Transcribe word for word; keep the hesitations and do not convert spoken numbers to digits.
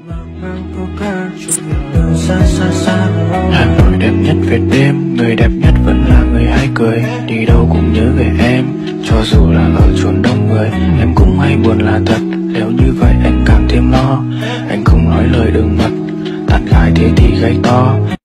Hà Nội đẹp nhất Việt đêm, người đẹp nhất vẫn là người hay cười. Đi đâu cũng nhớ về em, cho dù là ở chốn đông người. Em cũng hay buồn là thật, nếu như vậy anh càng thêm lo. Anh không nói lời đường mật, tán gái thế thì gây to.